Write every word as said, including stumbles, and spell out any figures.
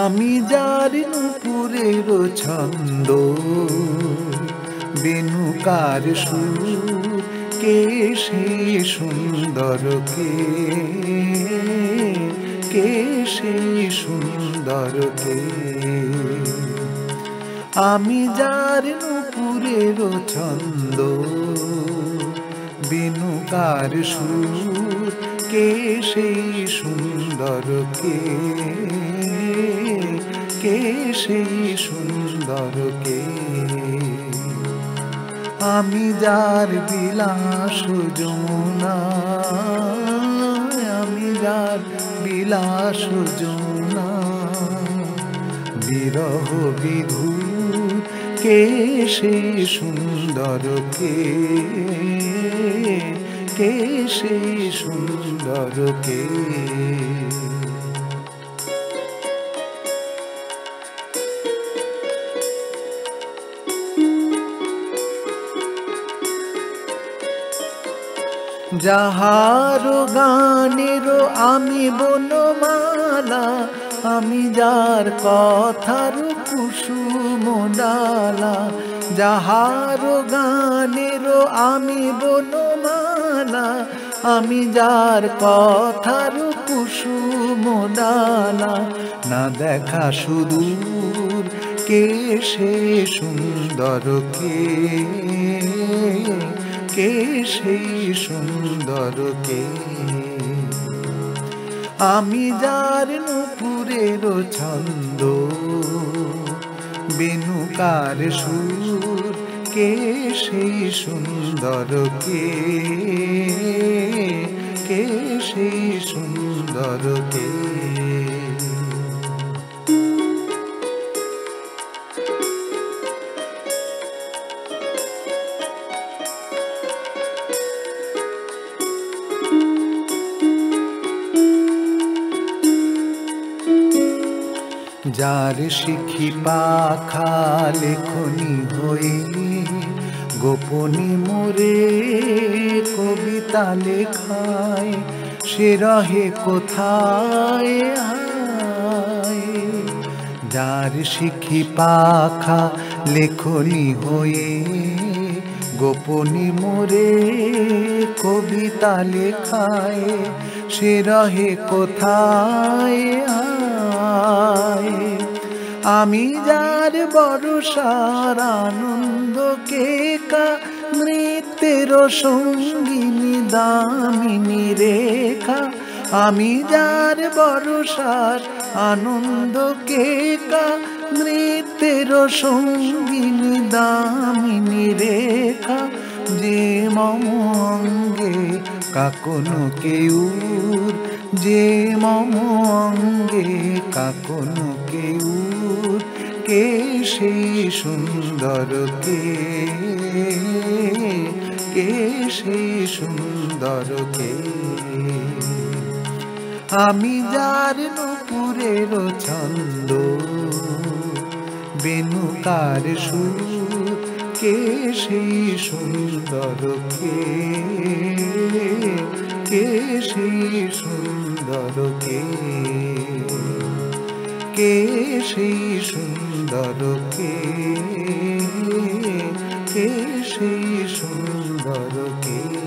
আমি যার নুপুরের ছন্দ, বেনুকার সুর, কে সেই সুন্দর, কে কে সেই সুন্দর কে? আমি যার নুপুরের ছন্দ, বেনুকার সুর, কে সেই সুন্দর, কে কে সেই সুন্দর কে? আমি যার বিলাস যমুনা, আমি যার বিলাস যমুনা, বিরহ বিধুর, কে সেই সুন্দর, কে কে সেই সুন্দর কে? যাহার গানের আমি বনমালা, আমি যার কথার কুসুম ডালা। যাহার গানের আমি বনমালা, আমি যার কথার কুসুম ডালা। না দেখা সুদূর, কে সে সুন্দর, কে কে সেই সুন্দর কে? আমি যার নুপুরের ছন্দ, বেনুকার সুর, কে সেই সুন্দর, কে কে সেই সুন্দর কে? যার শিখি পাখা লেখনি হয়ে, গোপনে মোরে কবিতা লেখায়, সে রহে কোথায় হায়? যার শিখি পাখা লেখনি হয়ে, গোপনে মোরে কবিতা লেখায়, সে রহে কোথায় হায়? আমি যার বর্ষার আনন্দ কেকা, নৃত্যের সঙ্গিনী দামিনী রেখা। আমি যার বর্ষার আনন্দ কেকা, নৃত্যের সঙ্গিনী দামিনী রেখা। যে মম অঙ্গে কাকনো কেউর, যে মম অঙ্গে কাকনো কেউর, কে সেই সুন্দর, কে কে সেই সুন্দর কে? আমি যার নুপুরের ছন্দ, বেনুকার সুর, কে সেই সুন্দর, কে কে সেই সুন্দর কে? কে সেই সুন্দর, কে কে সেই সুন্দর কে?